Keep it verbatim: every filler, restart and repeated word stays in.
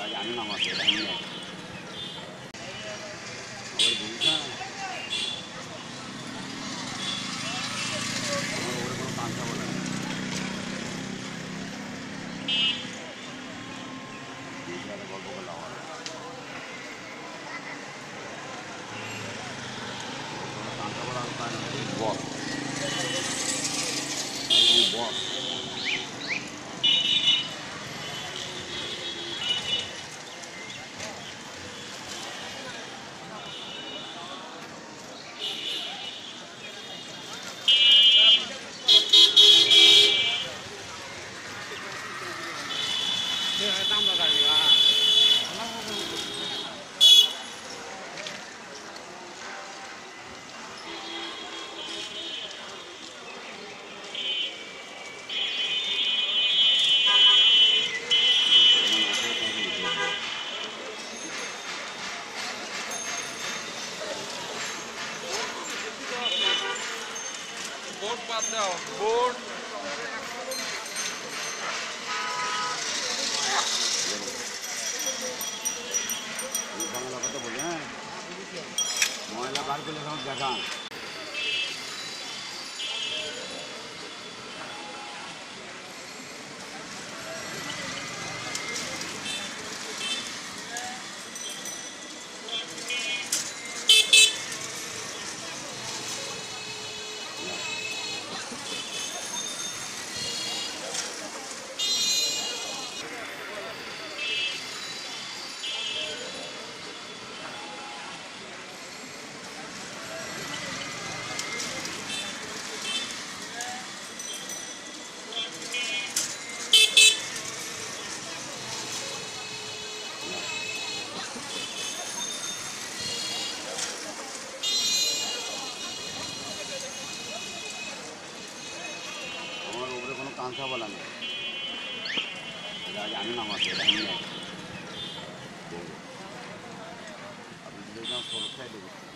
জানি না আমার সেটা নিয়ে আবার বুঝিস না আমার ওপরে কোনো কাঁচা বলে না গল্প করলাম আমার কাঁচা বলা আমি পাই না বস বস দাম দাদা बोर्ड बात दाও बोर्ड বাংলা কথা বলি হ্যাঁ ময়লা বার করলে সব দেখান আমার উপরে কোনো কাঁচা বলা নেই জানি না আমার সেটা নিয়ে আপনি দেখলাম সুরক্ষায় দেখি